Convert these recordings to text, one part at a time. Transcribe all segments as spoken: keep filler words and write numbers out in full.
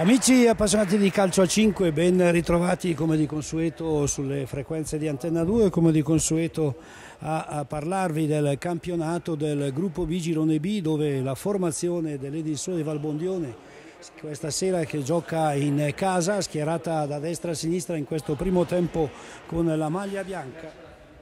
Amici appassionati di calcio a cinque, ben ritrovati come di consueto sulle frequenze di Antenna due, come di consueto a, a parlarvi del campionato del gruppo B Girone B, dove la formazione dell'Edinsole di Valbondione questa sera che gioca in casa, schierata da destra a sinistra in questo primo tempo con la maglia bianca,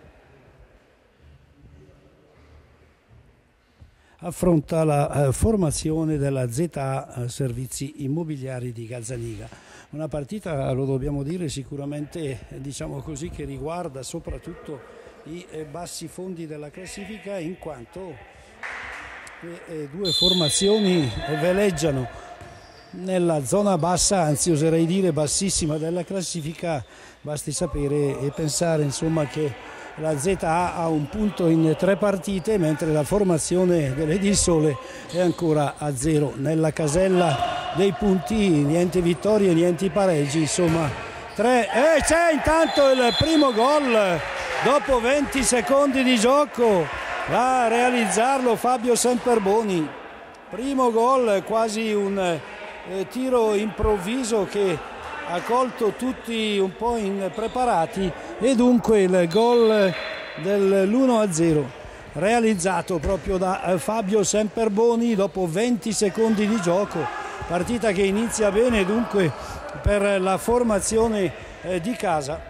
affronta la eh, formazione della Z A Servizi Immobiliari di Gazzaniga. Una partita, lo dobbiamo dire, sicuramente diciamo così, che riguarda soprattutto i eh, bassi fondi della classifica, in quanto le eh, due formazioni veleggiano nella zona bassa, anzi oserei dire bassissima della classifica. Basti sapere e pensare insomma che la Z A ha un punto in tre partite, mentre la formazione dell'Edinsole è ancora a zero. Nella casella dei punti niente vittorie, niente pareggi, insomma tre. E c'è intanto il primo gol dopo venti secondi di gioco, va a realizzarlo Fabio Semperboni. Primo gol, quasi un eh, tiro improvviso che ha colto tutti un po' impreparati, e dunque il gol dell'uno a zero realizzato proprio da Fabio Semperboni dopo venti secondi di gioco. Partita che inizia bene dunque per la formazione eh, di casa.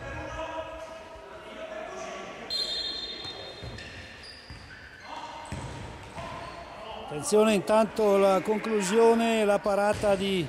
Attenzione intanto la conclusione, la parata di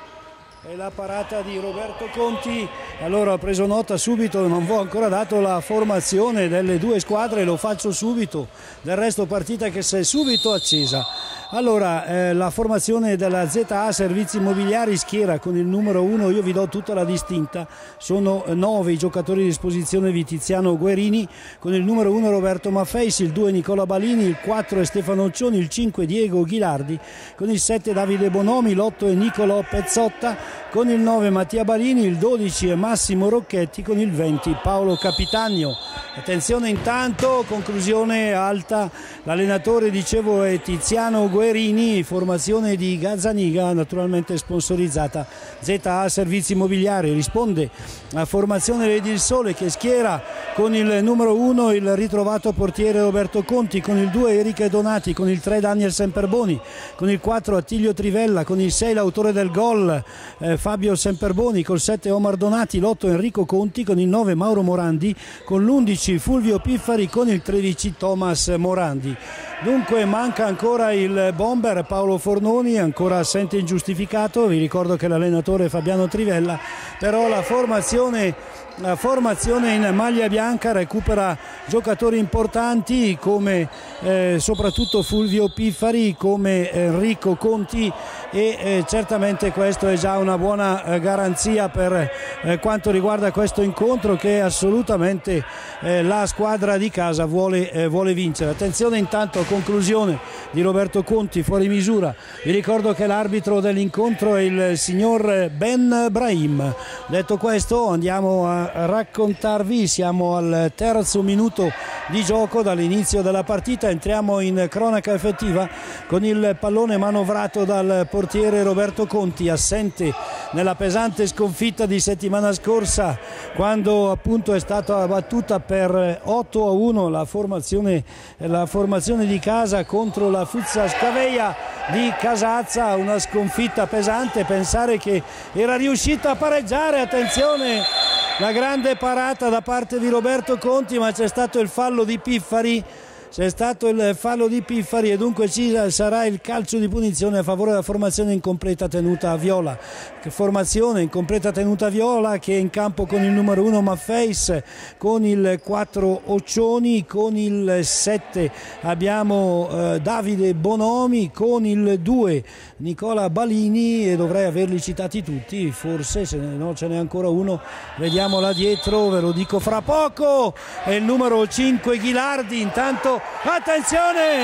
e la parata di Roberto Conti. Allora ho preso nota subito, non vi ho ancora dato la formazione delle due squadre, lo faccio subito, del resto partita che si è subito accesa. Allora eh, la formazione della Z A Servizi Immobiliari schiera con il numero uno, io vi do tutta la distinta, sono nove i giocatori a disposizione di Tiziano Guerini, con il numero uno Roberto Maffeis, il due Nicola Balini, il quattro è Stefano Occioni, il cinque Diego Ghilardi, con il sette Davide Bonomi, l'otto è Niccolò Pezzotta, con il nove Mattia Balini, il dodici è Massimo Rocchetti, con il venti Paolo Capitagno. Attenzione intanto, conclusione alta, l'allenatore dicevo è Tiziano Guerini, formazione di Gazzaniga, naturalmente sponsorizzata Z A Servizi Immobiliari. Risponde la formazione dell'Edinsole che schiera con il numero uno il ritrovato portiere Roberto Conti, con il due Enrico Donati, con il tre Daniel Semperboni, con il quattro Attilio Trivella, con il sei l'autore del gol eh, Fabio Semperboni, col sette Omar Donati, l'otto Enrico Conti, con il nove Mauro Morandi, con l'undici Fulvio Piffari, con il tredici Thomas Morandi. Dunque manca ancora il bomber Paolo Fornoni, ancora assente ingiustificato. Vi ricordo che l'allenatore è Fabiano Trivella, però la formazione, la formazione in maglia bianca recupera giocatori importanti come eh, soprattutto Fulvio Piffari, come Enrico Conti, e eh, certamente questo è già una buona eh, garanzia per eh, quanto riguarda questo incontro, che assolutamente eh, la squadra di casa vuole, eh, vuole vincere. Attenzione intanto, conclusione di Roberto Conti fuori misura. Vi ricordo che l'arbitro dell'incontro è il signor Ben Brahim. Detto questo, andiamo a raccontarvi, siamo al terzo minuto di gioco dall'inizio della partita, entriamo in cronaca effettiva con il pallone manovrato dal portiere Roberto Conti, assente nella pesante sconfitta di settimana scorsa, quando appunto è stata battuta per otto a uno la formazione, la formazione di casa contro la Fuzza Scaveia di Casazza. Una sconfitta pesante, pensare che era riuscita a pareggiare. Attenzione, la grande parata da parte di Roberto Conti, ma c'è stato il fallo di Piffari. C'è stato il fallo di Piffari e dunque ci sarà il calcio di punizione a favore della formazione in completa tenuta viola. Formazione in completa tenuta viola che è in campo con il numero uno Maffeis, con il quattro Occioni, con il sette abbiamo eh, Davide Bonomi, con il due Nicola Balini, e dovrei averli citati tutti, forse, se no ce n'è ancora uno, vediamo là dietro, ve lo dico fra poco, è il numero cinque Ghilardi. Intanto attenzione,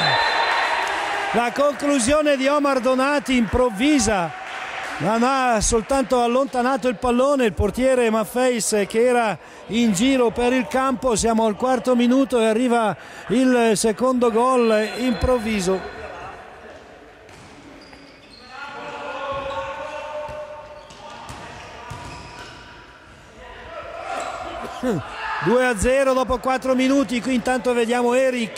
la conclusione di Omar Donati improvvisa, non ha soltanto allontanato il pallone il portiere Maffeis che era in giro per il campo. Siamo al quarto minuto e arriva il secondo gol improvviso. due a zero dopo quattro minuti. Qui intanto vediamo Eric,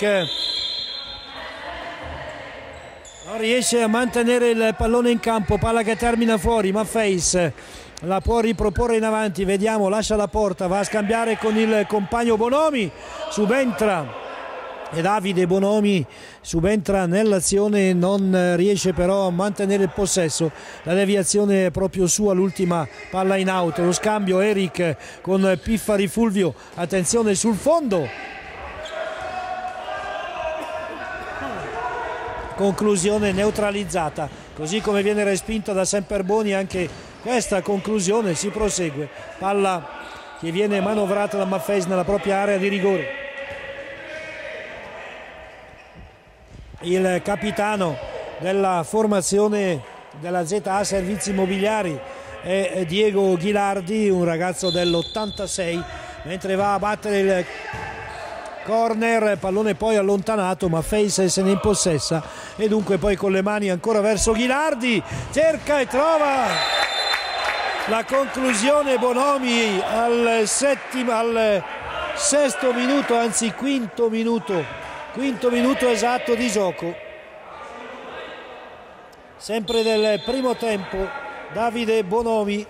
non riesce a mantenere il pallone in campo, palla che termina fuori. Maffeis la può riproporre in avanti, vediamo, lascia la porta, va a scambiare con il compagno Bonomi, subentra e Davide Bonomi subentra nell'azione, non riesce però a mantenere il possesso. La deviazione è proprio sua, l'ultima palla in out. Lo scambio Eric con Piffari Fulvio, attenzione sul fondo, conclusione neutralizzata, così come viene respinta da Semperboni anche questa conclusione. Si prosegue, palla che viene manovrata da Maffeis nella propria area di rigore. Il capitano della formazione della Z A Servizi Immobiliari è Diego Ghilardi, un ragazzo dell'ottantasei, mentre va a battere il corner, pallone poi allontanato, ma Face se ne impossessa e dunque poi con le mani ancora verso Ghilardi, cerca e trova la conclusione Bonomi al settimo, al sesto minuto, anzi quinto minuto. Quinto minuto esatto di gioco, sempre del primo tempo. Davide Bonomi,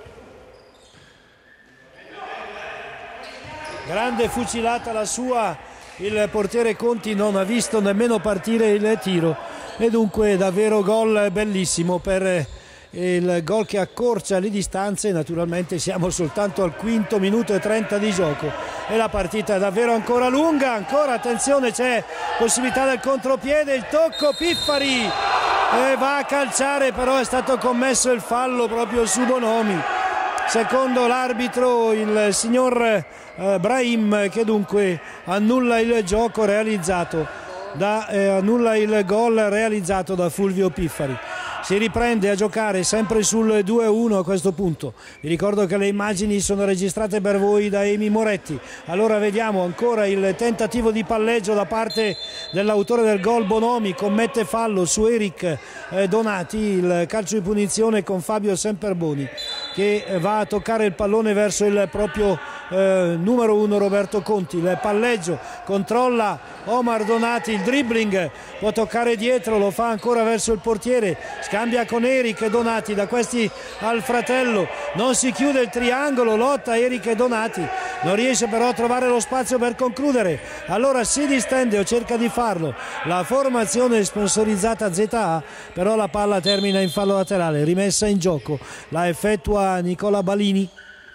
grande fucilata la sua, il portiere Conti non ha visto nemmeno partire il tiro e dunque davvero gol bellissimo per il gol che accorcia le distanze. Naturalmente siamo soltanto al quinto minuto e trenta di gioco e la partita è davvero ancora lunga. Ancora attenzione, c'è possibilità del contropiede, il tocco Piffari e va a calciare, però è stato commesso il fallo proprio su Bonomi, secondo l'arbitro il signor eh, Brahim, che dunque annulla il gioco realizzato da eh, annulla il gol realizzato da Fulvio Piffari. Si riprende a giocare sempre sul due a uno a questo punto. Vi ricordo che le immagini sono registrate per voi da Emi Moretti. Allora vediamo ancora il tentativo di palleggio da parte dell'autore del gol Bonomi, commette fallo su Eric eh, Donati, il calcio di punizione con Fabio Semperboni che va a toccare il pallone verso il proprio eh, numero uno Roberto Conti. Il palleggio, controlla Omar Donati, il dribbling, può toccare dietro, lo fa ancora verso il portiere, scambia con Eric Donati, da questi al fratello, non si chiude il triangolo, lotta Eric Donati, non riesce però a trovare lo spazio per concludere, allora si distende o cerca di farlo la formazione sponsorizzata Z A, però la palla termina in fallo laterale, rimessa in gioco, la effettua Nicola Balini,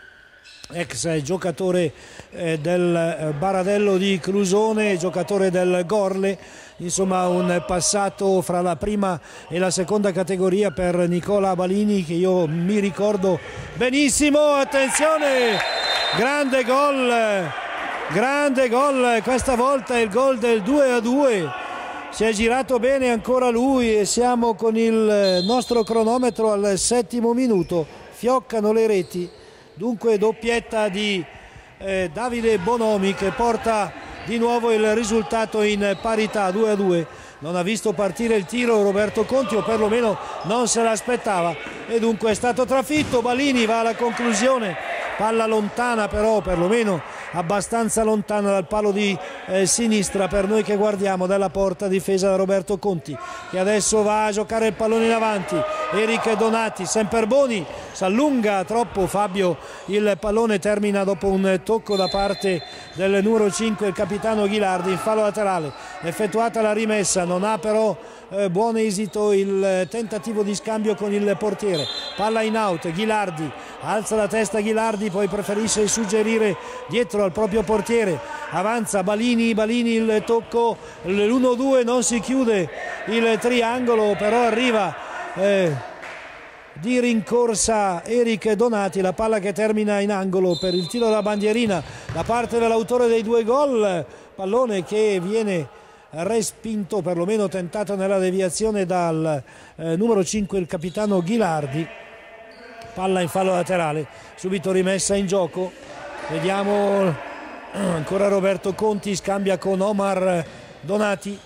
ex giocatore eh, del Baradello di Clusone, giocatore del Gorle, insomma un passato fra la prima e la seconda categoria per Nicola Balini che io mi ricordo benissimo. Attenzione, grande gol, grande gol, questa volta è il gol del due a due, si è girato bene ancora lui e siamo con il nostro cronometro al settimo minuto, fioccano le reti. Dunque doppietta di eh, Davide Bonomi che porta di nuovo il risultato in parità due a due. Non ha visto partire il tiro Roberto Conti, o perlomeno non se l'aspettava, e dunque è stato trafitto. Balini va alla conclusione, palla lontana però, perlomeno abbastanza lontana dal palo di eh, sinistra per noi che guardiamo, dalla porta difesa da Roberto Conti, che adesso va a giocare il pallone in avanti. Eric Donati, Semperboni s'allunga troppo Fabio, il pallone termina dopo un tocco da parte del numero cinque, il capitano Ghilardi, in fallo laterale, effettuata la rimessa, non ha però eh, buon esito il tentativo di scambio con il portiere, palla in out, Ghilardi alza la testa, Ghilardi poi preferisce suggerire dietro al proprio portiere, avanza Balini, Balini il tocco, l'uno due, non si chiude il triangolo, però arriva eh, di rincorsa Eric Donati, la palla che termina in angolo per il tiro da bandierina da parte dell'autore dei due gol, pallone che viene respinto, perlomeno tentato nella deviazione dal eh, numero cinque, il capitano Ghilardi. Palla in fallo laterale, subito rimessa in gioco, vediamo ancora Roberto Conti, scambia con Omar Donati,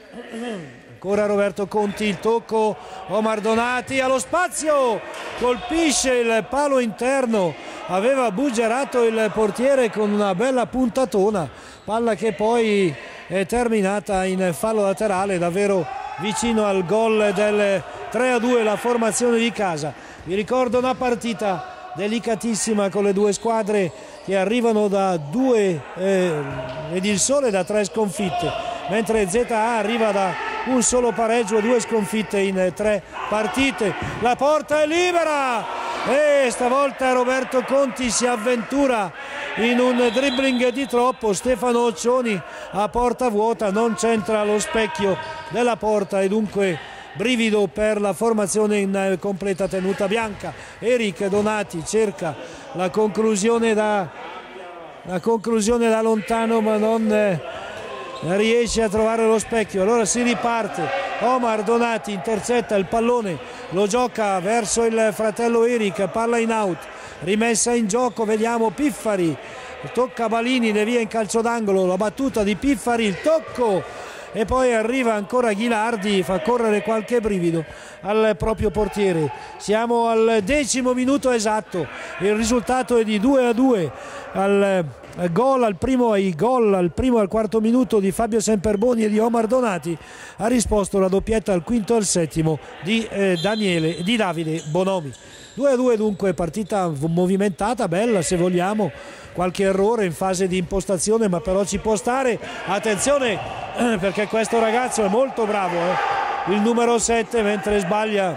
ancora Roberto Conti, il tocco, Omar Donati allo spazio, colpisce il palo interno aveva buggerato il portiere con una bella puntatona, palla che poi è terminata in fallo laterale, davvero vicino al gol del tre a due, la formazione di casa. Vi ricordo una partita delicatissima con le due squadre che arrivano da due eh, ed il Sole da tre sconfitte, mentre Z A arriva da un solo pareggio e due sconfitte in tre partite. La porta è libera e stavolta Roberto Conti si avventura in un dribbling di troppo. Stefano Occioni a porta vuota non centra lo specchio della porta e dunque brivido per la formazione in completa tenuta bianca. Eric Donati cerca la conclusione da, la conclusione da lontano, ma non eh, riesce a trovare lo specchio. Allora si riparte. Omar Donati intercetta il pallone, lo gioca verso il fratello Eric, palla in out, rimessa in gioco, vediamo Piffari, tocca Balini, devia in calcio d'angolo, la battuta di Piffari, il tocco e poi arriva ancora Ghilardi, fa correre qualche brivido al proprio portiere. Siamo al decimo minuto esatto, il risultato è di due a due. Al gol al primo ai gol al primo e al quarto minuto di Fabio Semperboni e di Omar Donati, ha risposto la doppietta al quinto e al settimo di eh, Daniele di Davide Bonomi. due a due dunque, partita movimentata, bella se vogliamo, qualche errore in fase di impostazione, ma però ci può stare. Attenzione eh, perché questo ragazzo è molto bravo, eh. il numero sette, mentre sbaglia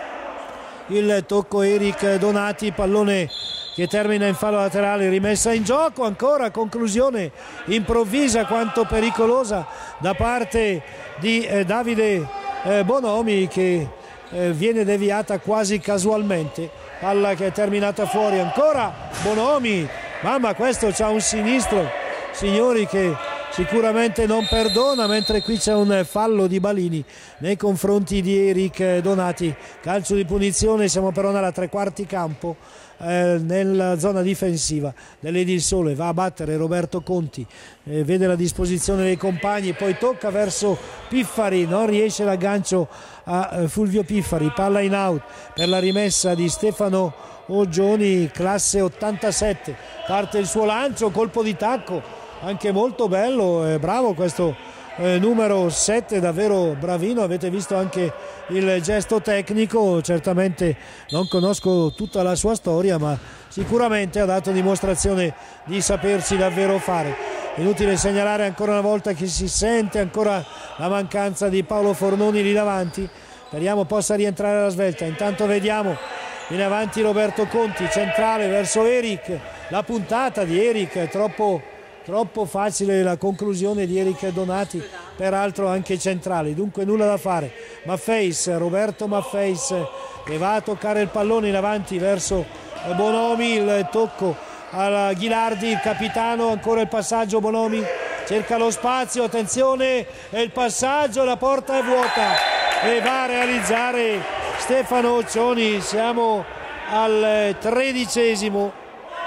il tocco Eric Donati, pallone che termina in fallo laterale, rimessa in gioco, ancora conclusione improvvisa quanto pericolosa da parte di eh, Davide eh, Bonomi, che eh, viene deviata quasi casualmente, palla che è terminata fuori. Ancora Bonomi, mamma, questo c'ha un sinistro, signori, che sicuramente non perdona, mentre qui c'è un fallo di Balini nei confronti di Eric Donati. Calcio di punizione, siamo però nella tre quarti campo, eh, nella zona difensiva dell'Edil Sole. Va a battere Roberto Conti, eh, vede la disposizione dei compagni, poi tocca verso Piffari, non riesce l'aggancio a eh, Fulvio Piffari, palla in out per la rimessa di Stefano Oggioni, classe ottantasette, parte il suo lancio, colpo di tacco anche molto bello, eh, bravo questo eh, numero sette, davvero bravino. Avete visto anche il gesto tecnico, certamente non conosco tutta la sua storia, ma sicuramente ha dato dimostrazione di sapersi davvero fare. Inutile segnalare ancora una volta che si sente ancora la mancanza di Paolo Fornoni lì davanti, speriamo possa rientrare alla svelta. Intanto vediamo in avanti Roberto Conti, centrale verso Eric, la puntata di Eric è troppo Troppo facile la conclusione di Eric Donati, peraltro anche centrale, dunque nulla da fare. Maffeis, Roberto Maffeis, che va a toccare il pallone in avanti verso Bonomi, il tocco alla Ghilardi, il capitano, ancora il passaggio, Bonomi cerca lo spazio, attenzione, e il passaggio, la porta è vuota e va a realizzare Stefano Occioni. Siamo al tredicesimo.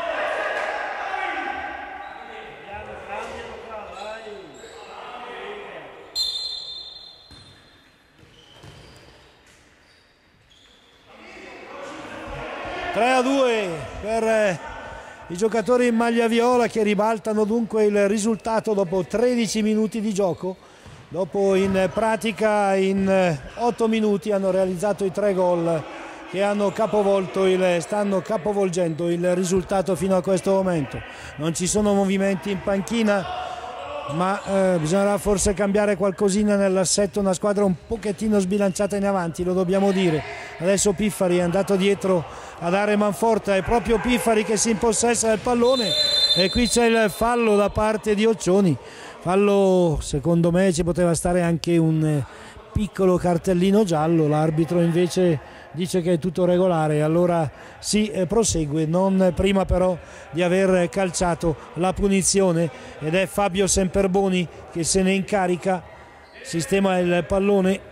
tre a due per eh, i giocatori in maglia viola, che ribaltano dunque il risultato dopo tredici minuti di gioco. Dopo in pratica in eh, otto minuti hanno realizzato i tre gol che hanno capovolto il, stanno capovolgendo il risultato fino a questo momento. Non ci sono movimenti in panchina, ma eh, bisognerà forse cambiare qualcosina nell'assetto, una squadra un pochettino sbilanciata in avanti, lo dobbiamo dire. Adesso Piffari è andato dietro a dare manforte, è proprio Piffari che si impossessa del pallone e qui c'è il fallo da parte di Occioni. Fallo, secondo me ci poteva stare anche un eh, piccolo cartellino giallo, l'arbitro invece dice che è tutto regolare, allora si eh, prosegue, non prima però di aver calciato la punizione, ed è Fabio Semperboni che se ne incarica, sistema il pallone.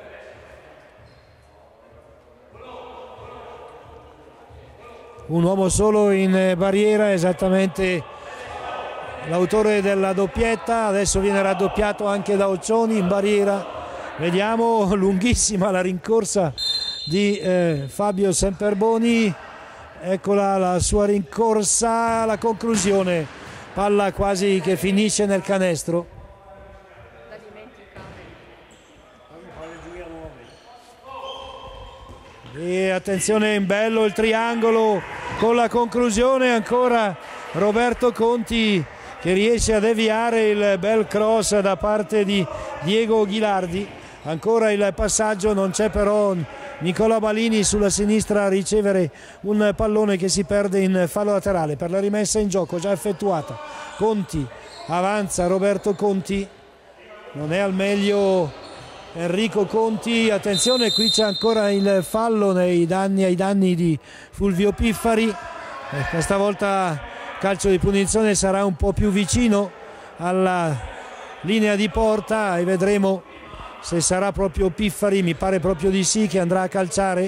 Un uomo solo in barriera, esattamente l'autore della doppietta, adesso viene raddoppiato anche da Occioni in barriera. Vediamo, lunghissima la rincorsa di eh, Fabio Semperboni, eccola la sua rincorsa, la conclusione, palla quasi che finisce nel canestro. E attenzione, in bello il triangolo con la conclusione, ancora Roberto Conti che riesce a deviare il bel cross da parte di Diego Ghilardi. Ancora il passaggio, non c'è però Nicola Balini sulla sinistra a ricevere un pallone che si perde in fallo laterale per la rimessa in gioco già effettuata. Conti avanza, Roberto Conti, non è al meglio Enrico Conti, attenzione, qui c'è ancora il fallo nei danni, ai danni di Fulvio Piffari. Eh, questa volta calcio di punizione sarà un po' più vicino alla linea di porta e vedremo se sarà proprio Piffari, mi pare proprio di sì, che andrà a calciare.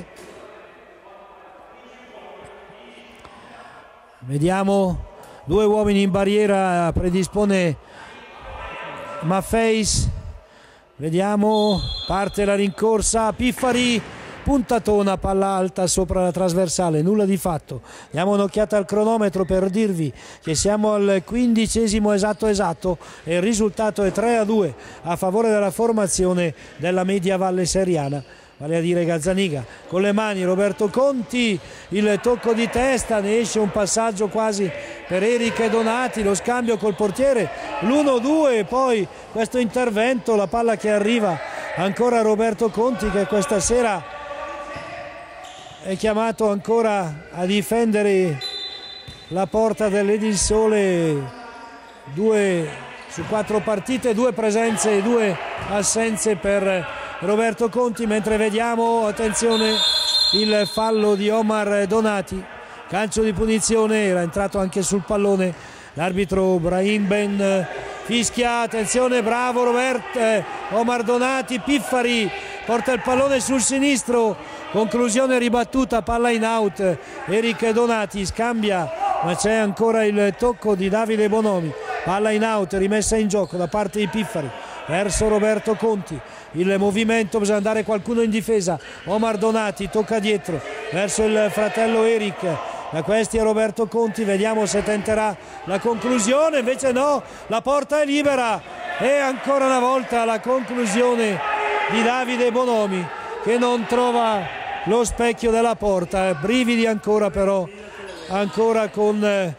Vediamo, due uomini in barriera, predispone Maffeis. Vediamo, parte la rincorsa, Piffari, puntatona, palla alta sopra la trasversale, nulla di fatto. Diamo un'occhiata al cronometro per dirvi che siamo al quindicesimo esatto esatto e il risultato è tre a due a favore della formazione della Media Valle Seriana, vale a dire Gazzaniga. Con le mani Roberto Conti, il tocco di testa, ne esce un passaggio quasi per Eric Donati, lo scambio col portiere, l'uno due, poi questo intervento, la palla che arriva ancora Roberto Conti che questa sera è chiamato ancora a difendere la porta dell'Edil Sole, due su quattro partite, due presenze e due assenze per Roberto Conti, mentre vediamo, attenzione, il fallo di Omar Donati, calcio di punizione, era entrato anche sul pallone l'arbitro Brahim Ben fischia, attenzione, bravo Roberto, eh, Omar Donati, Piffari porta il pallone sul sinistro, conclusione ribattuta, palla in out, Eric Donati scambia, ma c'è ancora il tocco di Davide Bonomi, palla in out, rimessa in gioco da parte di Piffari verso Roberto Conti, il movimento, bisogna andare qualcuno in difesa, Omar Donati tocca dietro verso il fratello Eric, da questi è Roberto Conti, vediamo se tenterà la conclusione, invece no, la porta è libera e ancora una volta la conclusione di Davide Bonomi che non trova lo specchio della porta, brividi ancora però, ancora con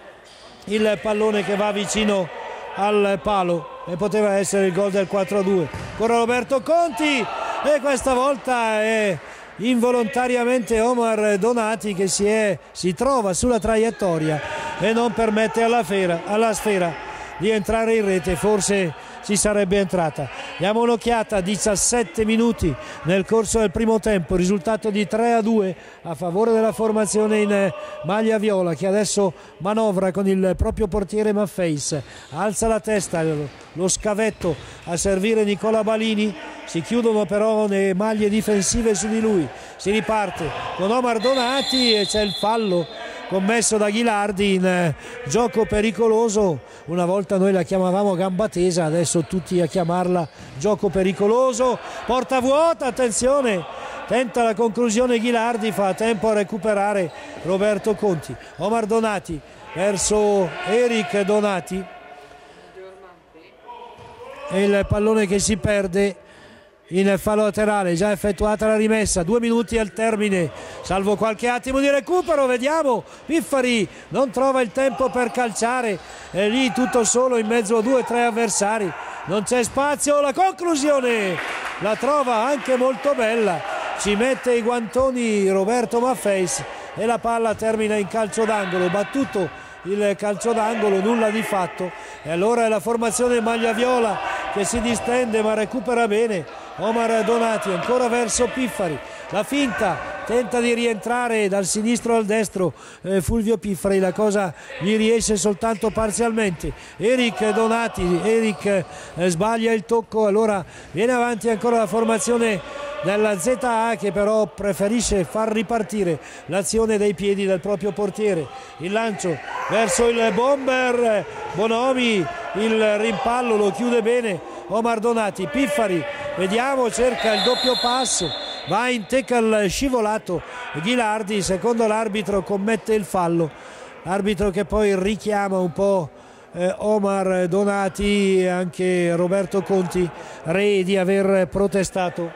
il pallone che va vicino al palo e poteva essere il gol del quattro a due. Ancora Roberto Conti e questa volta è involontariamente Omar Donati che si, è, si trova sulla traiettoria e non permette alla, fera, alla sfera di entrare in rete, forse ci sarebbe entrata. Diamo un'occhiata, diciassette minuti nel corso del primo tempo, risultato di tre a due a favore della formazione in maglia viola che adesso manovra con il proprio portiere Maffeis, alza la testa, lo scavetto a servire Nicola Balini, si chiudono però le maglie difensive su di lui, si riparte con Omar Donati e c'è il fallo commesso da Ghilardi in eh, gioco pericoloso. Una volta noi la chiamavamo gamba tesa, adesso tutti a chiamarla gioco pericoloso. Porta vuota, attenzione, tenta la conclusione Ghilardi, fa tempo a recuperare Roberto Conti. Omar Donati verso Eric Donati e il pallone che si perde in fallo laterale, già effettuata la rimessa, due minuti al termine, salvo qualche attimo di recupero, vediamo, Piffari non trova il tempo per calciare, è lì tutto solo in mezzo a due o tre avversari, non c'è spazio, la conclusione la trova anche molto bella, ci mette i guantoni Roberto Maffeis e la palla termina in calcio d'angolo, battuto il calcio d'angolo, nulla di fatto, e allora è la formazione maglia viola che si distende ma recupera bene Omar Donati, ancora verso Piffari, la finta, tenta di rientrare dal sinistro al destro eh, Fulvio Piffari, la cosa gli riesce soltanto parzialmente, Eric Donati, Eric eh, sbaglia il tocco, allora viene avanti ancora la formazione della Z A che però preferisce far ripartire l'azione dei piedi del proprio portiere, il lancio verso il bomber Bonomi, il rimpallo lo chiude bene Omar Donati, Piffari, vediamo, cerca il doppio passo, va in tackle scivolato Ghilardi, secondo l'arbitro commette il fallo, arbitro che poi richiama un po' eh, Omar Donati e anche Roberto Conti, re di aver protestato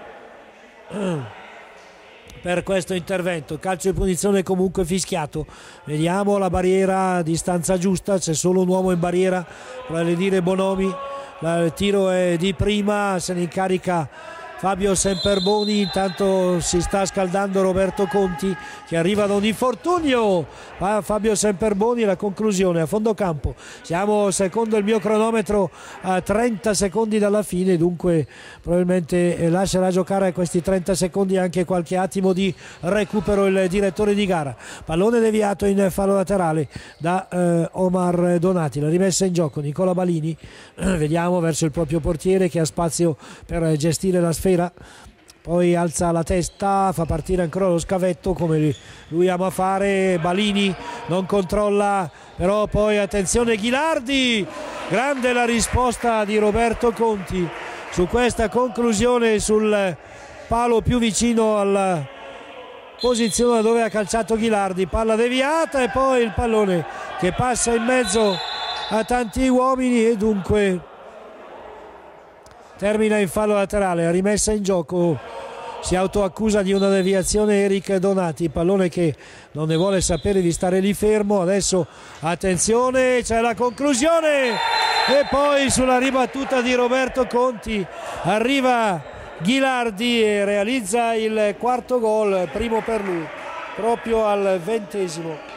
per questo intervento. Calcio di punizione comunque fischiato, vediamo la barriera a distanza giusta, c'è solo un uomo in barriera, vale dire Bonomi, il tiro è di prima, se ne incarica Fabio Semperboni, intanto si sta scaldando Roberto Conti che arriva da un infortunio. Va Fabio Semperboni, la conclusione a fondo campo, siamo secondo il mio cronometro a trenta secondi dalla fine, dunque probabilmente lascerà giocare a questi trenta secondi anche qualche attimo di recupero il direttore di gara. Pallone deviato in fallo laterale da eh, Omar Donati, la rimessa in gioco Nicola Balini, vediamo verso il proprio portiere che ha spazio per gestire la sfera, poi alza la testa, fa partire ancora lo scavetto come lui ama fare. Balini non controlla, però poi attenzione Ghilardi, grande la risposta di Roberto Conti su questa conclusione sul palo più vicino alla posizione dove ha calciato Ghilardi, palla deviata e poi il pallone che passa in mezzo a tanti uomini e dunque termina in fallo laterale. Rimessa in gioco, si autoaccusa di una deviazione Eric Donati, pallone che non ne vuole sapere di stare lì fermo. Adesso attenzione, c'è la conclusione e poi sulla ribattuta di Roberto Conti arriva Ghilardi e realizza il quarto gol, primo per lui, proprio al ventesimo.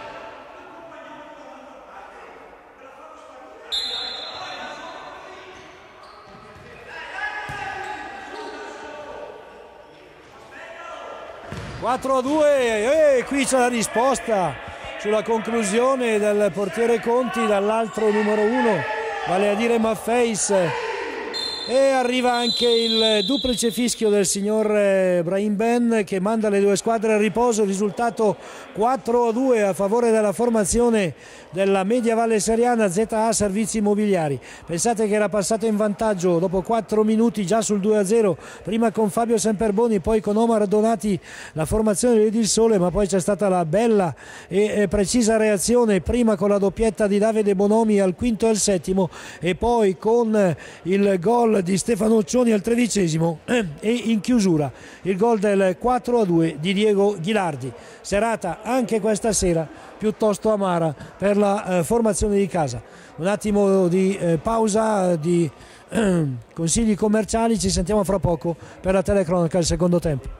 quattro a due e qui c'è la risposta sulla conclusione del portiere Conti dall'altro numero uno, vale a dire Maffeis, e arriva anche il duplice fischio del signor Brahim Ben che manda le due squadre a riposo. Risultato quattro a due a favore della formazione della Media Valle Seriana Z A Servizi Immobiliari. Pensate che era passato in vantaggio dopo quattro minuti già sul due a zero, prima con Fabio Semperboni, poi con Omar Donati la formazione del Sole, ma poi c'è stata la bella e precisa reazione prima con la doppietta di Davide Bonomi al quinto e al settimo e poi con il gol di Stefano Occioni al tredicesimo e in chiusura il gol del quattro a due di Diego Ghilardi. Serata anche questa sera piuttosto amara per la eh, formazione di casa. Un attimo di eh, pausa, di eh, consigli commerciali, ci sentiamo fra poco per la telecronaca del secondo tempo.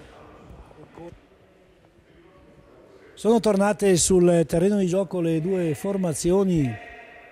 Sono tornate sul terreno di gioco le due formazioni.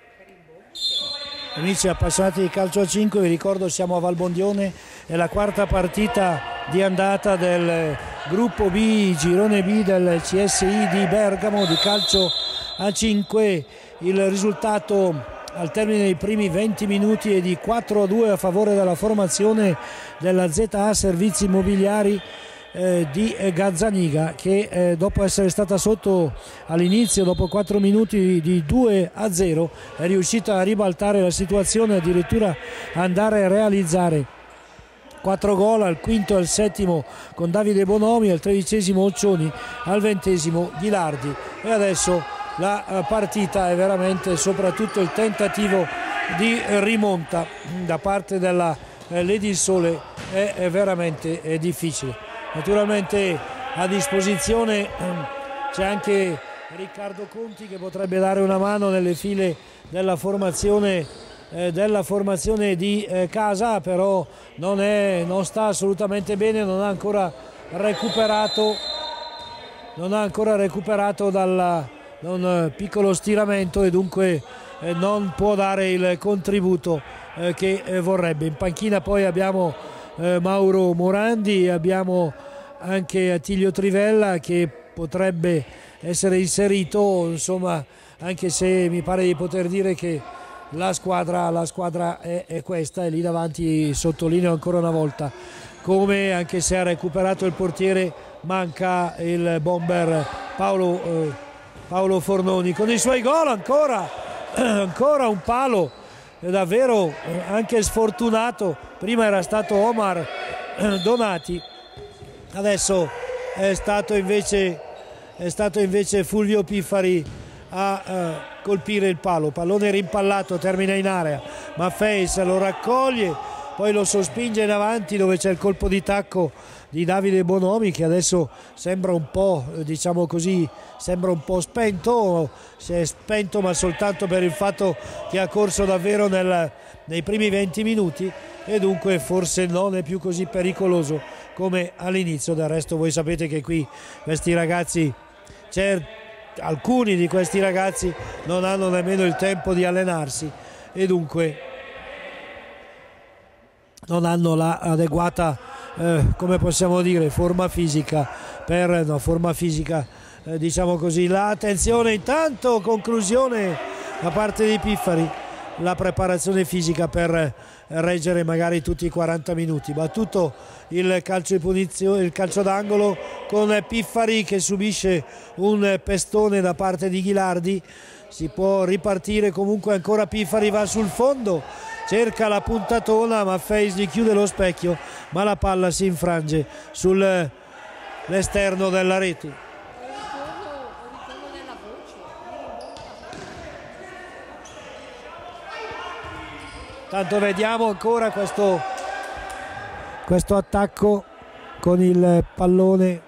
Amici appassionati di calcio a cinque, vi ricordo siamo a Valbondione, è la quarta partita di andata del gruppo B, girone B del C S I di Bergamo di calcio a cinque. Il risultato al termine dei primi venti minuti è di quattro a due a favore della formazione della Z A Servizi Immobiliari Eh, di eh, Gazzaniga che eh, dopo essere stata sotto all'inizio, dopo quattro minuti di due a zero, è riuscita a ribaltare la situazione, addirittura andare a realizzare quattro gol al quinto e al settimo con Davide Bonomi, al tredicesimo Occioni, al ventesimo Ghilardi. E adesso la eh, partita è veramente, soprattutto il tentativo di eh, rimonta da parte della eh, Lady il Sole è, è veramente è difficile. Naturalmente a disposizione c'è anche Riccardo Conti che potrebbe dare una mano nelle file della formazione, eh, della formazione di eh, casa, però non, è, non sta assolutamente bene, non ha ancora recuperato, non ha ancora recuperato dal da un piccolo stiramento e dunque eh, non può dare il contributo eh, che eh, vorrebbe. In panchina poi abbiamo eh, Mauro Morandi, abbiamo anche Attilio Trivella che potrebbe essere inserito, insomma, anche se mi pare di poter dire che la squadra, la squadra è, è questa, e lì davanti sottolineo ancora una volta come, anche se ha recuperato il portiere, manca il bomber Paolo, eh, Paolo Fornoni con i suoi gol. Ancora, ancora un palo davvero anche sfortunato, prima era stato Omar Donati, Adesso è stato invece, è stato invece Fulvio Piffari a eh, colpire il palo, pallone rimpallato, termina in area, Maffeis lo raccoglie, poi lo sospinge in avanti dove c'è il colpo di tacco di Davide Bonomi, che adesso sembra un po', diciamo così, sembra un po' spento, si è spento ma soltanto per il fatto che ha corso davvero nel, nei primi venti minuti e dunque forse non è più così pericoloso come all'inizio. Del resto voi sapete che qui questi ragazzi, alcuni di questi ragazzi non hanno nemmeno il tempo di allenarsi e dunque non hanno l'adeguata, eh, come possiamo dire, forma fisica per, no, forma fisica, eh, diciamo così. L'attenzione intanto, conclusione da parte di Piffari, la preparazione fisica per reggere magari tutti i quaranta minuti. Battuto il calcio di punizione, il calcio d'angolo con Piffari che subisce un pestone da parte di Ghilardi. Si può ripartire comunque, ancora Piffari va sul fondo, cerca la puntatona, ma Feis gli chiude lo specchio, ma la palla si infrange sull'esterno della rete. Tanto vediamo ancora questo, questo attacco con il pallone.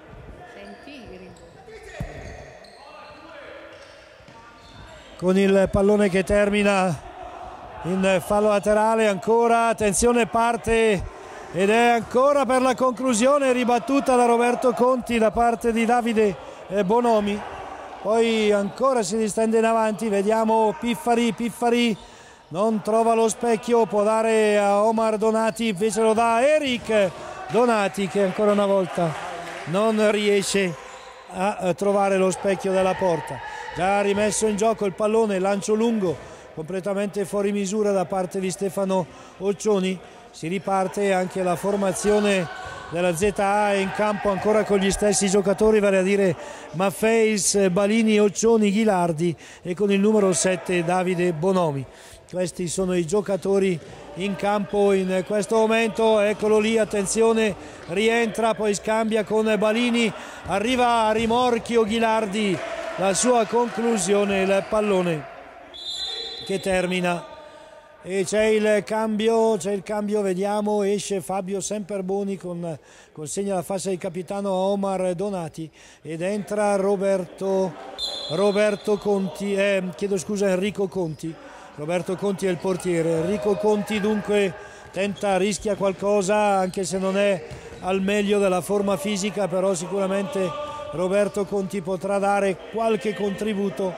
Con il pallone che termina in fallo laterale. Ancora, attenzione, parte ed è ancora per la conclusione, ribattuta da Roberto Conti da parte di Davide Bonomi. Poi ancora si distende in avanti, vediamo Piffari, Piffari non trova lo specchio, può dare a Omar Donati, invece lo dà a Eric Donati che ancora una volta non riesce a trovare lo specchio della porta. Già rimesso in gioco il pallone, lancio lungo completamente fuori misura da parte di Stefano Occioni. Si riparte, anche la formazione della Z A è in campo ancora con gli stessi giocatori, vale a dire Maffeis, Balini, Occioni, Ghilardi e con il numero sette Davide Bonomi. Questi sono i giocatori in campo in questo momento. Eccolo lì, attenzione, rientra, poi scambia con Balini, arriva a rimorchio Ghilardi, la sua conclusione, il pallone che termina e c'è il cambio, c'è il cambio, vediamo, esce Fabio Semperboni con consegna la fascia di capitano a Omar Donati ed entra Roberto, Roberto Conti, eh, chiedo scusa Enrico Conti. Roberto Conti è il portiere, Enrico Conti dunque tenta, rischia qualcosa anche se non è al meglio della forma fisica, però sicuramente Roberto Conti potrà dare qualche contributo.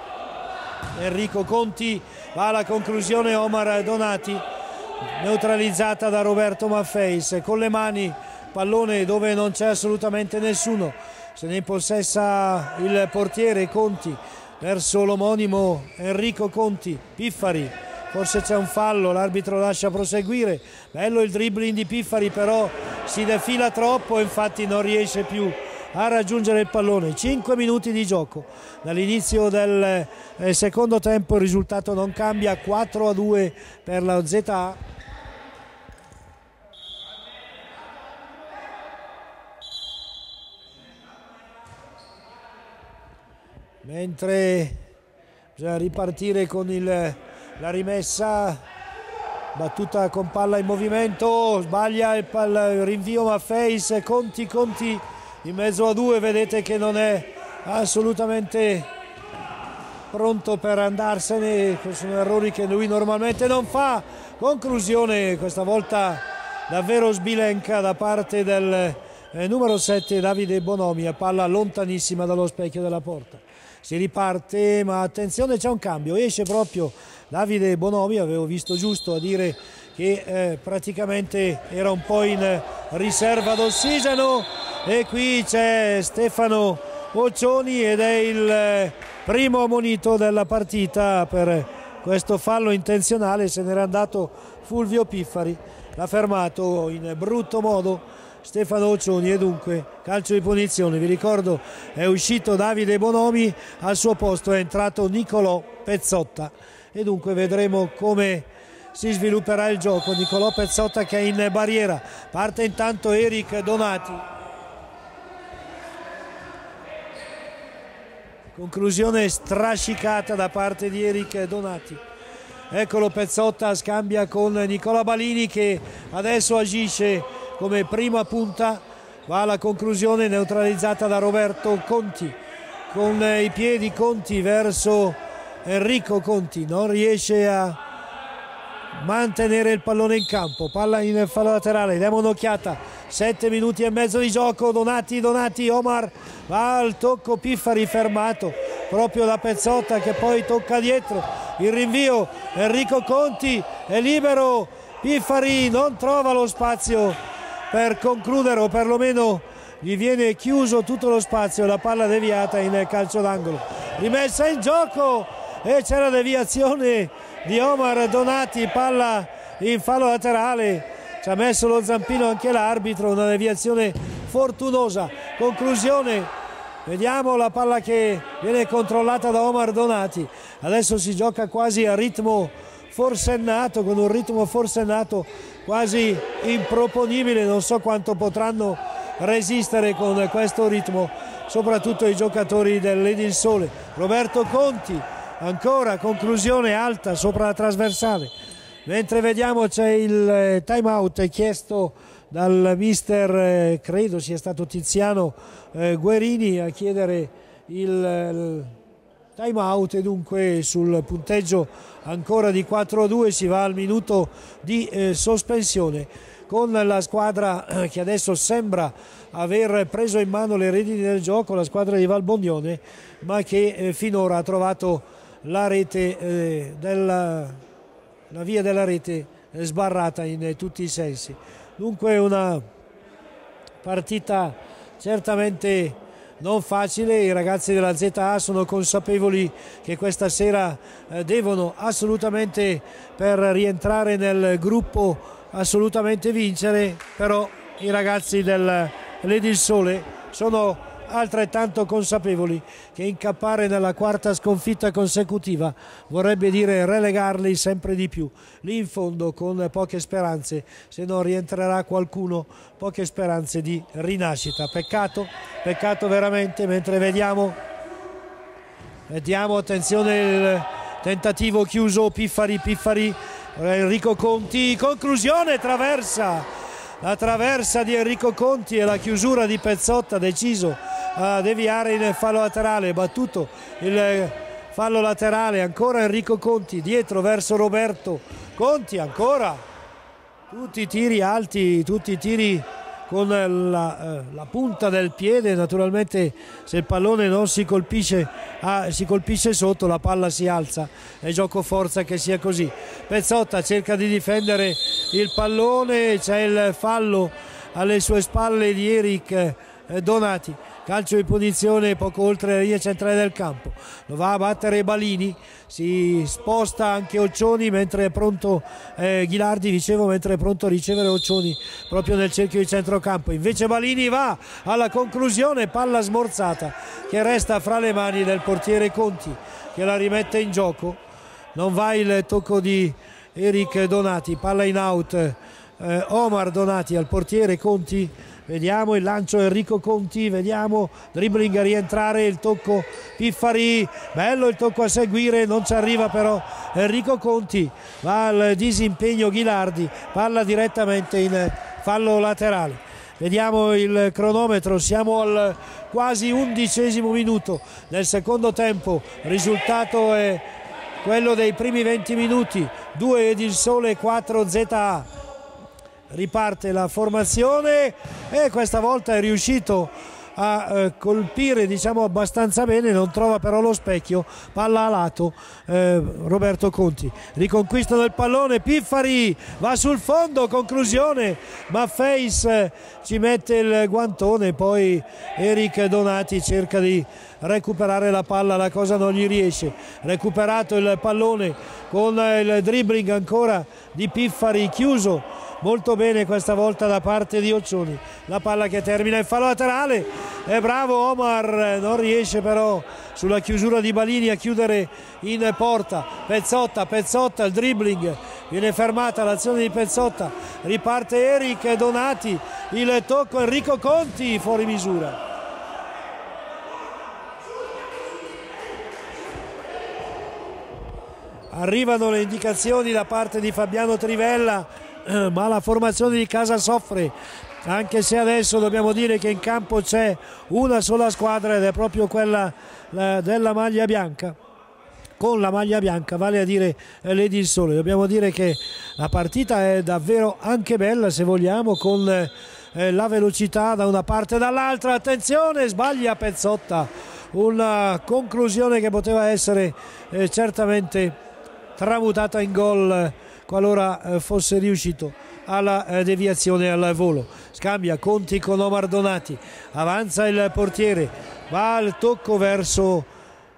Enrico Conti va alla conclusione, Omar Donati neutralizzata da Roberto Maffeis, con le mani pallone dove non c'è assolutamente nessuno, se ne impossessa il portiere Conti verso l'omonimo Enrico Conti. Piffari, forse c'è un fallo, l'arbitro lascia proseguire, bello il dribbling di Piffari, però si defila troppo e infatti non riesce più a raggiungere il pallone. cinque minuti di gioco dall'inizio del eh, secondo tempo, il risultato non cambia, quattro a due per la Z A. Mentre bisogna ripartire con il, la rimessa, battuta con palla in movimento, sbaglia il, palla, il rinvio Maffeis, Conti, Conti in mezzo a due, vedete che non è assolutamente pronto per andarsene, sono errori che lui normalmente non fa. Conclusione questa volta davvero sbilenca da parte del eh, numero sette Davide Bonomi, a palla lontanissima dallo specchio della porta. Si riparte, ma attenzione, c'è un cambio, esce proprio Davide Bonomi, avevo visto giusto a dire che eh, praticamente era un po' in riserva d'ossigeno, e qui c'è Stefano Occioni ed è il eh, primo ammonito della partita per questo fallo intenzionale. Se n'era andato Fulvio Piffari, l'ha fermato in brutto modo Stefano Occioni e dunque calcio di punizione. Vi ricordo, è uscito Davide Bonomi, al suo posto è entrato Nicolò Pezzotta e dunque vedremo come si svilupperà il gioco. Nicolò Pezzotta che è in barriera, parte intanto Eric Donati, conclusione strascicata da parte di Eric Donati. Eccolo Pezzotta, scambia con Nicola Balini che adesso agisce come prima punta, va alla conclusione neutralizzata da Roberto Conti, con i piedi Conti verso Enrico Conti, non riesce a mantenere il pallone in campo, palla in fallo laterale, diamo un'occhiata, sette minuti e mezzo di gioco, Donati, Donati, Omar va al tocco, Piffari fermato proprio da Pezzotta che poi tocca dietro, il rinvio, Enrico Conti è libero, Piffari non trova lo spazio per concludere o perlomeno gli viene chiuso tutto lo spazio, la palla deviata in calcio d'angolo, rimessa in gioco e c'è la deviazione di Omar Donati, palla in fallo laterale, ci ha messo lo zampino anche l'arbitro, una deviazione fortunosa. Conclusione, vediamo la palla che viene controllata da Omar Donati, adesso si gioca quasi a ritmo forsennato, con un ritmo forsennato quasi improponibile, non so quanto potranno resistere con questo ritmo, soprattutto i giocatori dell'Edil Sole. Roberto Conti, ancora conclusione alta sopra la trasversale, mentre vediamo c'è il time out chiesto dal mister, eh, credo sia stato Tiziano eh, Guerini a chiedere il, il time out e dunque sul punteggio ancora di quattro a due si va al minuto di eh, sospensione con la squadra eh, che adesso sembra aver preso in mano le redini del gioco, la squadra di Valbondione, ma che eh, finora ha trovato la rete eh, della la via della rete eh, sbarrata in eh, tutti i sensi. Dunque una partita certamente non facile, i ragazzi della Z A sono consapevoli che questa sera eh, devono assolutamente, per rientrare nel gruppo, assolutamente vincere, però i ragazzi dell'Edil Sole sono altrettanto consapevoli che incappare nella quarta sconfitta consecutiva vorrebbe dire relegarli sempre di più lì in fondo, con poche speranze, se non rientrerà qualcuno, poche speranze di rinascita. Peccato, peccato veramente, mentre vediamo vediamo attenzione il tentativo chiuso, Piffari, Piffari, Enrico Conti, conclusione, traversa la traversa di Enrico Conti e la chiusura di Pezzotta, deciso a deviare in fallo laterale, battuto il fallo laterale, ancora Enrico Conti dietro verso Roberto Conti, ancora tutti i tiri alti, tutti i tiri con la, eh, la punta del piede, naturalmente se il pallone non si colpisce, ah, si colpisce sotto, la palla si alza, è gioco forza che sia così. Pezzotta cerca di difendere il pallone, c'è il fallo alle sue spalle di Eric eh, Donati, calcio di punizione poco oltre la linea centrale del campo, lo va a battere Balini, si sposta anche Occioni mentre è pronto eh, Ghilardi, dicevo, mentre è pronto a ricevere Occioni proprio nel cerchio di centrocampo, invece Balini va alla conclusione, palla smorzata che resta fra le mani del portiere Conti che la rimette in gioco, non va il tocco di Eric Donati, palla in out, eh, Omar Donati al portiere Conti, vediamo il lancio Enrico Conti, vediamo dribbling a rientrare, il tocco Piffari, bello il tocco a seguire, non ci arriva però Enrico Conti, va al disimpegno Ghilardi, palla direttamente in fallo laterale. Vediamo il cronometro, siamo al quasi undicesimo minuto del secondo tempo, il risultato è quello dei primi venti minuti, due Edil Sole, quattro Z A. Riparte la formazione e questa volta è riuscito a eh, colpire, diciamo, abbastanza bene, non trova però lo specchio, palla a lato eh, Roberto Conti, riconquistano il pallone, Piffari va sul fondo, conclusione, Maffeis eh, ci mette il guantone, poi Eric Donati cerca di recuperare la palla, la cosa non gli riesce, recuperato il pallone con il dribbling ancora di Piffari, chiuso molto bene questa volta da parte di Occioni, la palla che termina il fallo laterale, è bravo Omar, non riesce però sulla chiusura di Balini a chiudere in porta, Pezzotta, Pezzotta il dribbling, viene fermata l'azione di Pezzotta, riparte Eric Donati, il tocco Enrico Conti fuori misura. arrivano le indicazioni da parte di Fabiano Trivella, eh, ma la formazione di casa soffre, anche se adesso dobbiamo dire che in campo c'è una sola squadra ed è proprio quella la, della maglia bianca, con la maglia bianca, vale a dire Lady il Sole. Dobbiamo dire che la partita è davvero anche bella, se vogliamo, con eh, la velocità da una parte e dall'altra. Attenzione, sbaglia Pezzotta, una conclusione che poteva essere eh, certamente tramutata in gol qualora eh, fosse riuscito alla eh, deviazione al volo. Scambia Conti con Omar Donati, avanza il portiere, va al tocco verso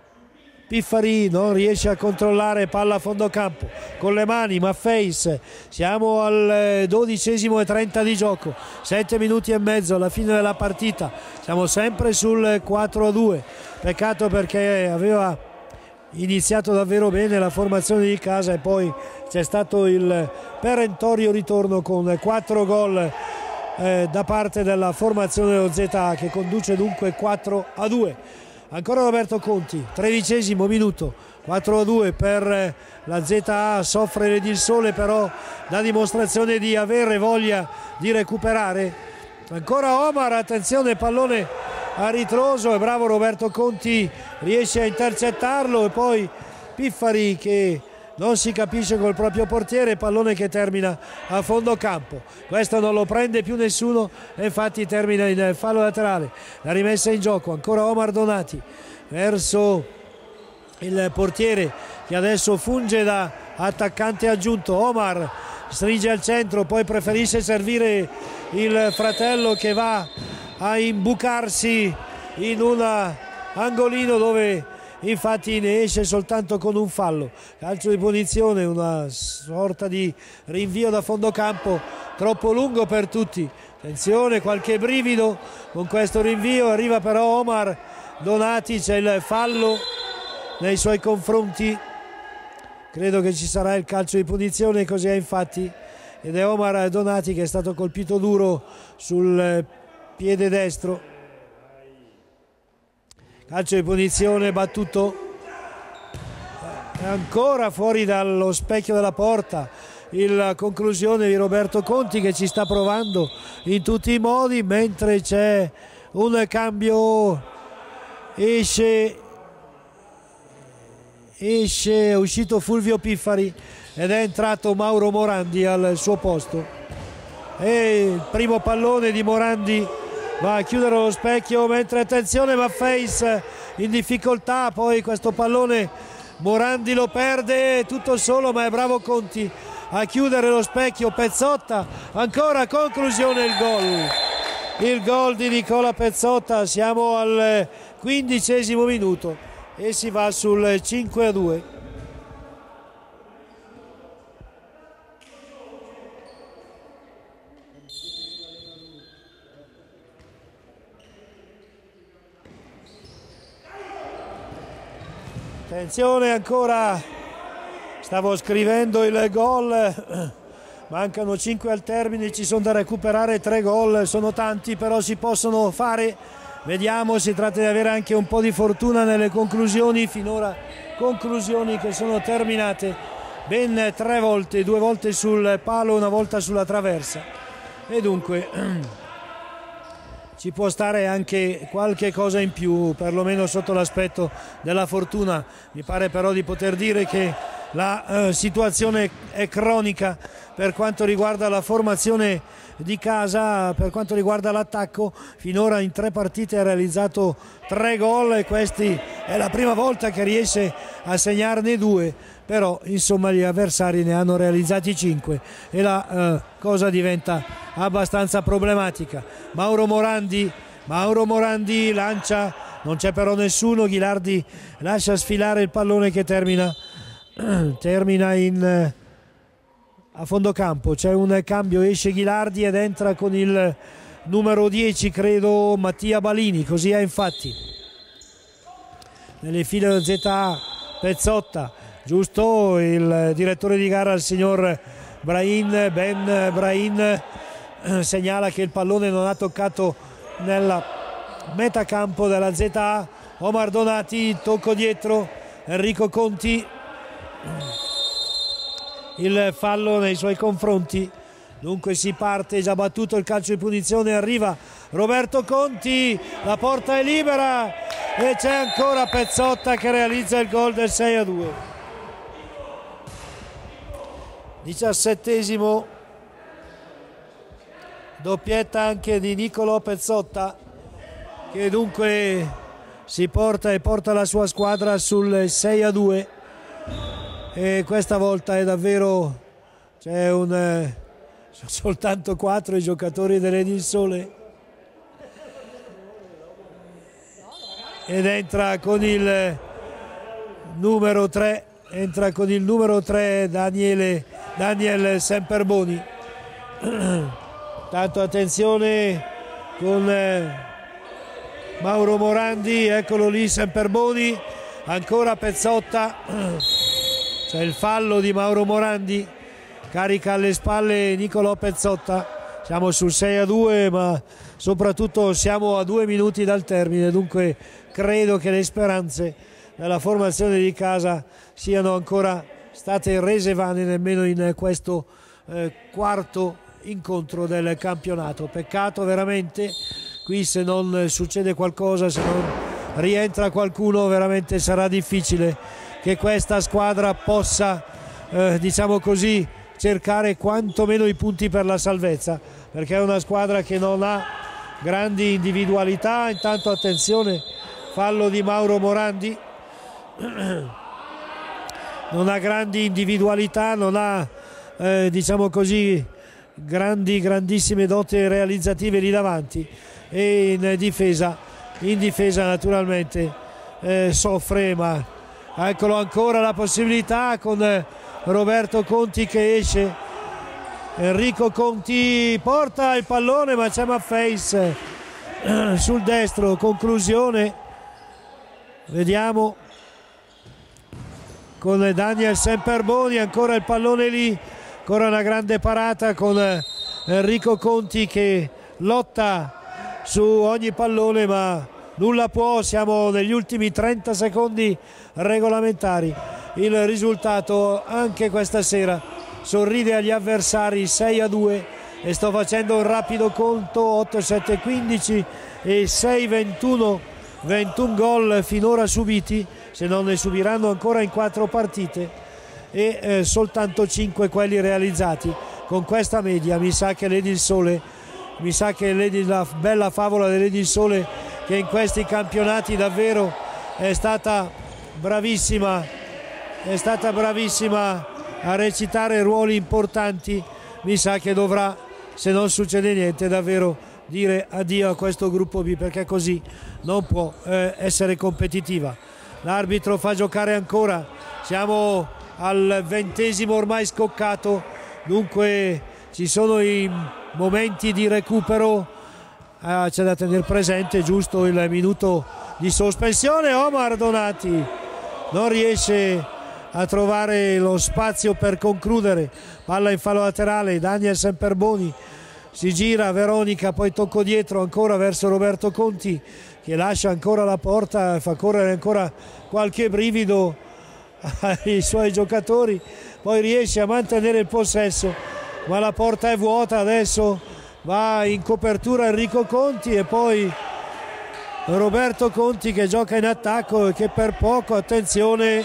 Piffari, non riesce a controllare, palla a fondo campo con le mani Maffeis. Siamo al dodicesimo e trenta di gioco, sette minuti e mezzo alla fine della partita, siamo sempre sul quattro a due. Peccato perché aveva iniziato davvero bene la formazione di casa e poi c'è stato il perentorio ritorno con quattro gol eh, da parte della formazione dello Z A, che conduce dunque quattro a due. Ancora Roberto Conti, tredicesimo minuto, quattro a due per la Z A. Soffre il Sole, però dà dimostrazione di avere voglia di recuperare. Ancora Omar, attenzione, pallone a ritroso, è bravo Roberto Conti, riesce a intercettarlo, e poi Piffari che non si capisce col proprio portiere, pallone che termina a fondo campo. Questo non lo prende più nessuno e infatti termina in fallo laterale. La rimessa in gioco, ancora Omar Donati verso il portiere che adesso funge da attaccante aggiunto. Omar stringe al centro, poi preferisce servire il fratello che va a imbucarsi in un angolino dove infatti ne esce soltanto con un fallo. Calcio di punizione, una sorta di rinvio da fondo campo troppo lungo per tutti. Attenzione, qualche brivido con questo rinvio, arriva però Omar Donati, c'è il fallo nei suoi confronti, credo che ci sarà il calcio di punizione, così è infatti, ed è Omar Donati che è stato colpito duro sul piede destro. Calcio di punizione battuto, è ancora fuori dallo specchio della porta. La conclusione di Roberto Conti che ci sta provando in tutti i modi, mentre c'è un cambio, esce esce è uscito Fulvio Piffari ed è entrato Mauro Morandi al suo posto, e il primo pallone di Morandi va a chiudere lo specchio, mentre attenzione Maffeis in difficoltà, poi questo pallone Morandi lo perde tutto solo, ma è bravo Conti a chiudere lo specchio. Pezzotta, ancora conclusione, il gol il gol di Nicola Pezzotta. Siamo al quindicesimo minuto e si va sul cinque a due. Attenzione ancora, stavo scrivendo il gol, mancano cinque al termine, ci sono da recuperare tre gol, sono tanti però si possono fare, vediamo, si tratta di avere anche un po' di fortuna nelle conclusioni, finora conclusioni che sono terminate ben tre volte, due volte sul palo, una volta sulla traversa, e dunque ci può stare anche qualche cosa in più, perlomeno sotto l'aspetto della fortuna. Mi pare però di poter dire che la eh, situazione è cronica per quanto riguarda la formazione di casa, per quanto riguarda l'attacco. Finora in tre partite ha realizzato tre gol e questi è la prima volta che riesce a segnarne due, però insomma gli avversari ne hanno realizzati cinque e la eh, cosa diventa abbastanza problematica. Mauro Morandi, Mauro Morandi lancia, non c'è però nessuno, Ghilardi lascia sfilare il pallone che termina, termina in, a fondo campo. C'è un cambio, esce Ghilardi ed entra con il numero dieci, credo, Mattia Balini, così è infatti. Nelle file del Z A Pezzotta, giusto il direttore di gara, il signor Brahim, Ben Brahim, segnala che il pallone non ha toccato nella metacampo della Z A. Omar Donati, tocco dietro, Enrico Conti il fallo nei suoi confronti. Dunque si parte, già battuto il calcio di punizione, arriva Roberto Conti, la porta è libera e c'è ancora Pezzotta che realizza il gol del sei a due. diciassettesimo, doppietta anche di Nicolò Pezzotta, che dunque si porta e porta la sua squadra sul sei a due, e questa volta è davvero, c'è un eh, soltanto quattro i giocatori dell'Edil Sole, ed entra con il numero tre entra con il numero tre Daniele Daniel Semperboni. Tanto attenzione con eh, Mauro Morandi, eccolo lì Semperboni, ancora Pezzotta, c'è il fallo di Mauro Morandi, carica alle spalle Nicolò Pezzotta. Siamo sul sei a due, ma soprattutto siamo a due minuti dal termine, dunque credo che le speranze della formazione di casa siano ancora state rese vane nemmeno in questo eh, quarto incontro del campionato. Peccato veramente, qui se non succede qualcosa, se non rientra qualcuno, veramente sarà difficile che questa squadra possa eh, diciamo così cercare quantomeno i punti per la salvezza, perché è una squadra che non ha grandi individualità. Intanto attenzione, fallo di Mauro Morandi, non ha grandi individualità, non ha eh, diciamo così grandi grandissime doti realizzative lì davanti, e in difesa in difesa naturalmente eh, soffre, ma eccolo ancora la possibilità con eh, Roberto Conti che esce, Enrico Conti porta il pallone ma c'è Maffeis eh, sul destro, conclusione, vediamo con Daniel Semperboni, ancora il pallone lì, ancora una grande parata con Enrico Conti che lotta su ogni pallone ma nulla può. Siamo negli ultimi trenta secondi regolamentari, il risultato anche questa sera sorride agli avversari, sei a due, e sto facendo un rapido conto: otto, sette, quindici e sei, ventuno, ventuno gol finora subiti, se non ne subiranno ancora in quattro partite, e eh, soltanto cinque quelli realizzati. Con questa media mi sa che l'Edil Sole, mi sa che la bella favola dell'Edil Sole, che in questi campionati davvero è stata bravissima, è stata bravissima a recitare ruoli importanti, mi sa che dovrà, se non succede niente, davvero dire addio a questo gruppo B, perché così non può eh, essere competitiva. L'arbitro fa giocare ancora, siamo al ventesimo ormai scoccato, dunque ci sono i momenti di recupero, ah, c'è da tenere presente giusto il minuto di sospensione. Omar Donati non riesce a trovare lo spazio per concludere, palla in fallo laterale, Daniel Semperboni si gira, Veronica, poi tocco dietro ancora verso Roberto Conti che lascia ancora la porta, fa correre ancora qualche brivido ai suoi giocatori, poi riesce a mantenere il possesso ma la porta è vuota. Adesso va in copertura Enrico Conti e poi Roberto Conti che gioca in attacco e che per poco, attenzione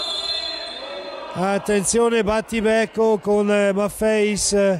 attenzione battibecco con Maffeis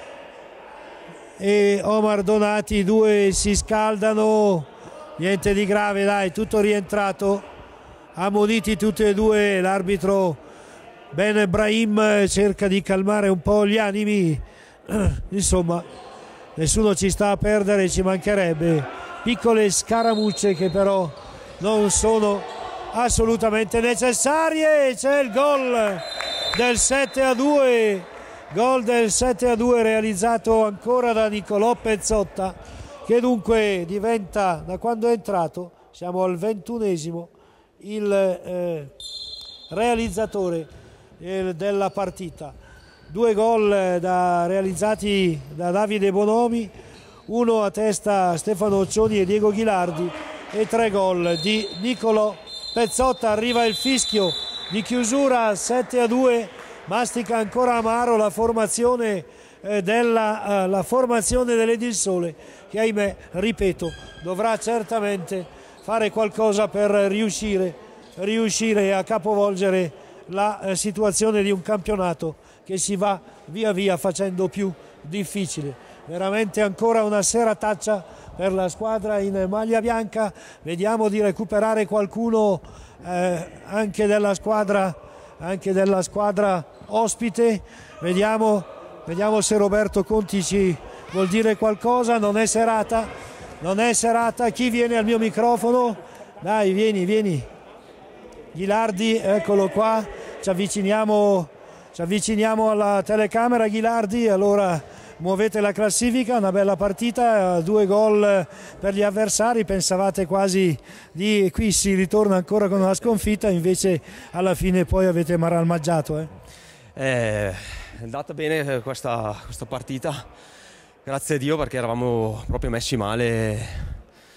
e Omar Donati, due si scaldano, niente di grave, dai, tutto rientrato, ammoniti tutti e due. L'arbitro Ben Brahim cerca di calmare un po' gli animi, insomma nessuno ci sta a perdere, ci mancherebbe, piccole scaramucce che però non sono assolutamente necessarie. C'è il gol del sette a due, gol del sette a due realizzato ancora da Nicolò Pezzotta, che dunque diventa, da quando è entrato, siamo al ventunesimo, il eh, realizzatore eh, della partita. Due gol da, realizzati da Davide Bonomi, uno a testa Stefano Occioni e Diego Ghilardi, e tre gol di Nicolò Pezzotta. Arriva il fischio di chiusura, sette a due, mastica ancora amaro la formazione eh, della eh, la formazione dell'Edilsole, che ahimè, ripeto, dovrà certamente fare qualcosa per riuscire, riuscire a capovolgere la eh, situazione di un campionato che si va via via facendo più difficile. Veramente ancora una serataccia per la squadra in maglia bianca. Vediamo di recuperare qualcuno eh, anche della squadra anche della squadra ospite. Vediamo, vediamo se Roberto Conti ci vuol dire qualcosa. Non è serata, non è serata. Chi viene al mio microfono? Dai, vieni, vieni. Ghilardi, eccolo qua. Ci avviciniamo, ci avviciniamo alla telecamera, Ghilardi. Allora muovete la classifica, una bella partita, due gol per gli avversari, pensavate quasi di qui si ritorna ancora con una sconfitta, invece alla fine poi avete maralmaggiato. Eh? È andata bene questa, questa partita, grazie a Dio, perché eravamo proprio messi male.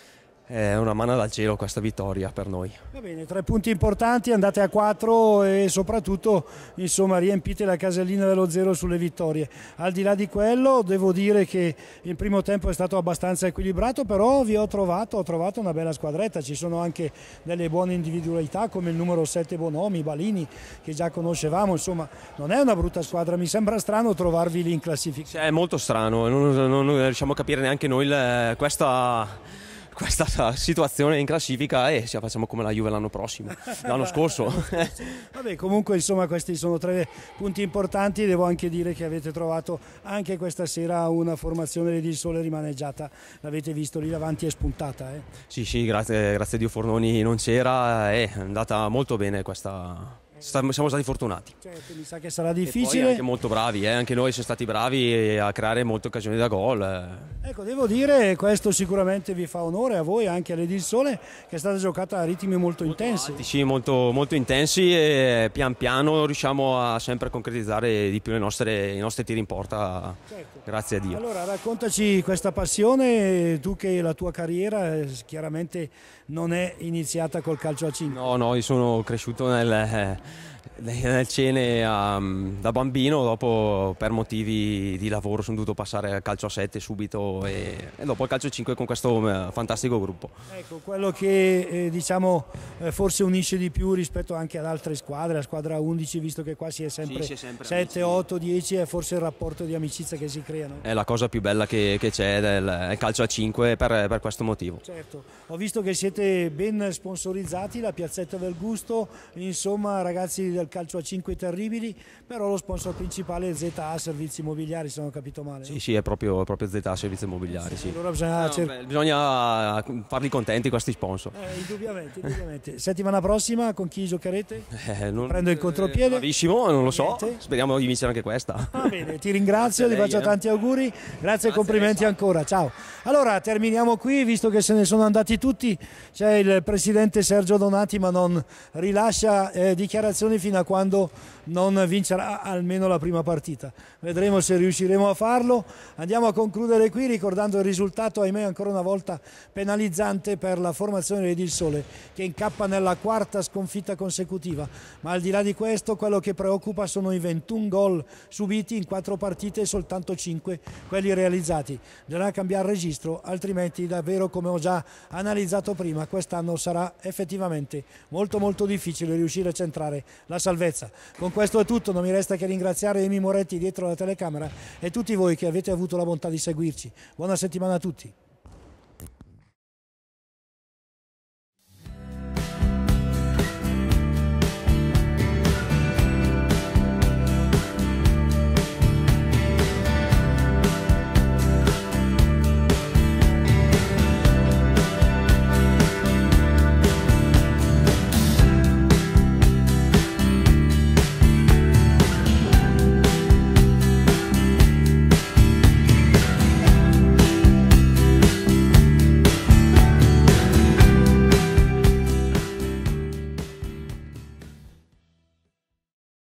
È una mano dal cielo questa vittoria per noi. Va bene, tre punti importanti, andate a quattro e soprattutto insomma riempite la casellina dello zero sulle vittorie. Al di là di quello devo dire che il primo tempo è stato abbastanza equilibrato, però vi ho trovato, ho trovato una bella squadretta, ci sono anche delle buone individualità come il numero sette Bonomi, Balini, che già conoscevamo, insomma non è una brutta squadra, mi sembra strano trovarvi lì in classifica. Sì, è molto strano, non, non, non riusciamo a capire neanche noi il, questa... questa situazione in classifica e ci facciamo come la Juve l'anno prossimo, l'anno scorso. Vabbè, comunque insomma questi sono tre punti importanti. Devo anche dire che avete trovato anche questa sera una formazione di Sole rimaneggiata, l'avete visto lì davanti, è spuntata. Eh? Sì, sì, grazie, grazie a Dio Fornoni non c'era, è andata molto bene questa... Siamo stati fortunati. Certo, mi sa che sarà difficile. E poi anche molto bravi, eh? Anche noi siamo stati bravi a creare molte occasioni da gol. Eh. Ecco, devo dire, questo sicuramente vi fa onore a voi, anche all'Edil Sole, che è stata giocata a ritmi molto, molto intensi. Alti, sì, molto, molto intensi e pian piano riusciamo a sempre concretizzare di più le nostre, i nostri tiri in porta, certo. Grazie a Dio. Allora, raccontaci questa passione, tu che la tua carriera chiaramente non è iniziata col calcio a cinque. No, no, io sono cresciuto nel... Eh, nel Cene um, da bambino, dopo per motivi di lavoro sono dovuto passare al calcio a sette subito e, e dopo al calcio a cinque con questo uh, fantastico gruppo. Ecco, quello che eh, diciamo eh, forse unisce di più rispetto anche ad altre squadre, la squadra undici, visto che qua si è sempre, sì, sempre sette, otto, dieci, è forse il rapporto di amicizia che si crea, no? È la cosa più bella che, che c'è del calcio a cinque per, per questo motivo. Certo, ho visto che siete ben sponsorizzati, la Piazzetta del Gusto, insomma ragazzi del calcio a cinque terribili, però lo sponsor principale è Z A Servizi Immobiliari, se non ho capito male. Sì, sì, è proprio, proprio Z A Servizi Immobiliari. Sì. Allora bisogna, no, beh, bisogna farli contenti questi sponsor. Eh, indubbiamente, indubbiamente. Settimana prossima con chi giocherete? Eh, non, Prendo il contropiede. Eh, bravissimo, non lo so, niente. Speriamo di vincere anche questa. Va bene, ti ringrazio, ti faccio eh. tanti auguri, grazie, grazie e complimenti lei, ancora, ciao. Allora terminiamo qui, visto che se ne sono andati tutti, c'è il presidente Sergio Donati, ma non rilascia eh, dichiarazioni fino a quando non vincerà almeno la prima partita. Vedremo se riusciremo a farlo. Andiamo a concludere qui ricordando il risultato, ahimè ancora una volta penalizzante per la formazione dell'Edil Sole, che incappa nella quarta sconfitta consecutiva, ma al di là di questo quello che preoccupa sono i ventuno gol subiti in quattro partite e soltanto cinque quelli realizzati. Bisogna cambiare registro, altrimenti davvero, come ho già analizzato prima, quest'anno sarà effettivamente molto molto difficile riuscire a centrare la salvezza. Con questo è tutto, non mi resta che ringraziare Emi Moretti dietro la telecamera e tutti voi che avete avuto la bontà di seguirci. Buona settimana a tutti.